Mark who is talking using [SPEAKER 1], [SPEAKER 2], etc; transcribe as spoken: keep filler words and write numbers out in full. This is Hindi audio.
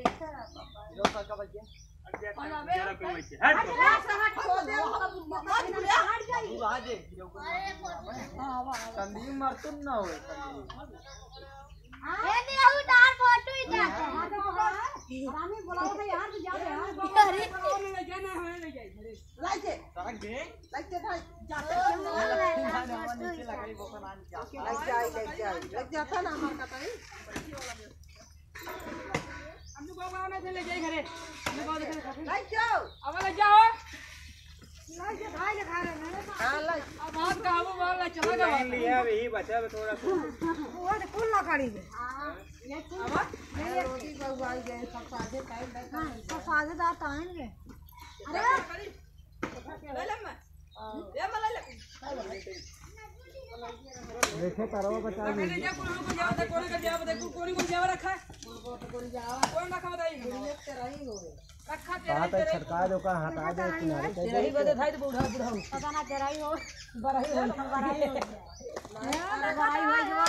[SPEAKER 1] रो का बच्चे
[SPEAKER 2] हट हट खो दे मत भूलिया हट जाई
[SPEAKER 1] तू आ जे हां वाह कंदी मरतुन ना होए कंदी
[SPEAKER 3] ए नहीं आउ डार फोटो ही जा
[SPEAKER 2] रानी बुलाओ तो यार तू जा यार
[SPEAKER 3] अरे
[SPEAKER 2] ले जाना है ले जाई लाइक है
[SPEAKER 1] तरक दे
[SPEAKER 2] लाइक है भाई
[SPEAKER 3] जाते
[SPEAKER 1] नीचे लगाई बोकन आन जा
[SPEAKER 2] लाइक जाई लाइक जाई लाइक जाता ना हमार का तई हम लोग गांव में ले जाई घरे हम लोग देख लाइक जाओ अब ले जाओ लाइक जा भाई खा रहे मैंने हां लाइक अब बात का हम बोल चला गया
[SPEAKER 1] लिया वही बचा थोड़ा
[SPEAKER 2] वो तो कुल ना करी दे ये अब ये रोटी बउआई गए सब साजे टाइम बैठा
[SPEAKER 3] सब साजे दांत आएंगे
[SPEAKER 2] अरे ले ले मैं ये मैं ले ले
[SPEAKER 1] देखे तारो बचा
[SPEAKER 2] ले ले जा कोन को जाव दे कोन को जाव दे कोन को जाव रखा है कोन जाव कोन रखा बताई तेरा ही हो रखा तेरा
[SPEAKER 1] तेरा सरकार जो का हटा दे किनारे
[SPEAKER 2] तेरा ही बदे थाई तो बूढ़ा बूढ़ा
[SPEAKER 3] पता ना तेरा ही हो
[SPEAKER 2] बड़ा ही हो
[SPEAKER 3] बड़ा ही हो बड़ा ही हो